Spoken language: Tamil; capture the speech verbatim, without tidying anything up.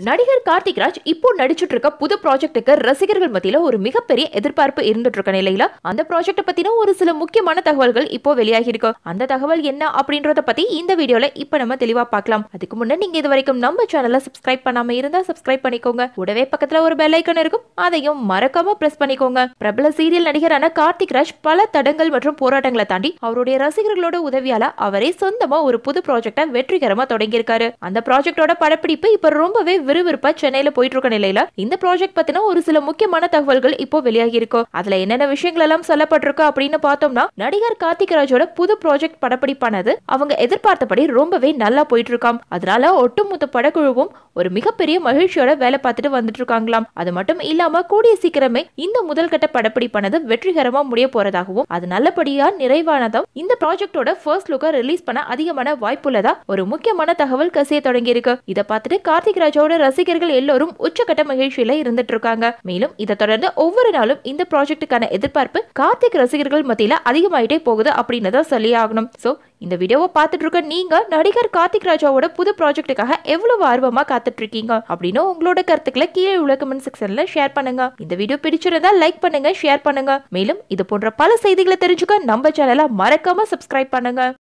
நடிகர் கார்த்திக் ராஜ் இப்போ நடிச்சுட்டு இருக்க புது ப்ராஜெக்ட்டுக்கு ரசிகர்கள் மத்தியில ஒரு மிகப்பெரிய எதிர்பார்ப்பு இருந்துட்டு இருக்க நிலையில அந்த ப்ராஜெக்ட் பத்தின ஒரு சில முக்கியமான தகவல்கள் இப்போ வெளியாகி இருக்கு. அந்த தகவல் என்ன அப்படின்றத பத்தி இந்த வீடியோல இப்ப நம்ம தெளிவா பார்க்கலாம். அதுக்கு முன்ன நீங்க இது வரைக்கும் நம்ம சேனலை சப்ஸ்கிரைப் பண்ணாம இருந்தா சப்ஸ்கிரைப் பண்ணிக்கோங்க. கூடவே பக்கத்துல ஒரு பெல் ஐகான் இருக்கும், அதையும் மறக்காம பிரஸ் பண்ணிக்கோங்க. பிரபல சீரியல் நடிகரான கார்த்திக் ராஜ் பல தடங்கள் மற்றும் போராட்டங்களை தாண்டி அவருடைய ரசிகர்களோட உதவியால அவரே சொந்தமா ஒரு புது ப்ராஜெக்டை வெற்றிகரமா தொடங்கியிருக்காரு. அந்த ப்ராஜெக்டோட படப்பிடிப்பு இப்ப ரொம்பவே விறுவிறுப்பா சென்னையில போயிட்டு இருக்க நிலையில இந்த ப்ராஜெக்ட் பத்தின ஒரு சில முக்கியமான தகவல்கள் இப்போ வெளியாகி இருக்கு. அதுல என்னென்ன விஷயங்கள் எல்லாம் சொல்லப்பட்டிருக்கு அப்படின்னு பார்த்தோம்னா, நடிகர் கார்த்திக் ராஜோட புது ப்ராஜெக்ட் படப்பிடிப்பானது அவங்க எதிர்பார்த்தபடி ரொம்பவே நல்லா போயிட்டு இருக்காம். அதனால ஒட்டுமொத்த படக்குழுவும் ஒரு மிகப்பெரிய மகிழ்ச்சியோட வேலை பார்த்துட்டு வந்துட்டு இருக்காங்களாம். அது மட்டும் இல்லாம கூடிய சீக்கிரமே இந்த முதல் கட்ட படப்பிடிப்பானது வெற்றிகரமா முடிய போறதாகவும் அது நல்லபடியா நிறைவானதும் இந்த ப்ராஜெக்டோட ஃபர்ஸ்ட் லுக்கை ரிலீஸ் பண்ண அதிகமான வாய்ப்புள்ளதா ஒரு முக்கியமான தகவல் கசிய தொடங்கி இருக்கு. இதை பார்த்துட்டு கார்த்திக் ராஜோட ரசிகர்கள் எல்லோரும் உச்சக்கட்ட மகிழ்ச்சியில இருந்துட்டு இருக்காங்க. மேலும் இதை தொடர்ந்து ஒவ்வொரு நாளும் இந்த ப்ராஜெக்டுக்கான எதிர்பார்ப்பு கார்த்திக் ரசிகர்கள் மத்தியில அதிகமாயிட்டே போகுது அப்படின்னு சொல்லி ஆகணும். சோ இந்த வீடியோவை பார்த்துட்டு இருக்க நீங்க நடிகர் கார்த்திக் ராஜாவோட புது ப்ராஜெக்டுக்காக எவ்வளவு ஆர்வமா காத்துட்டு இருக்கீங்க அப்படின்னு உங்களோட கருத்துக்களை கீழே உள்ள கமெண்ட் செக்ஷன்ல ஷேர் பண்ணுங்க. இந்த வீடியோ பிடிச்சிருந்தா லைக் பண்ணுங்க, ஷேர் பண்ணுங்க. மேலும் இது போன்ற பல செய்திகளை தெரிஞ்சுக்க நம்ம சேனலை மறக்காம சப்ஸ்கிரைப் பண்ணுங்க.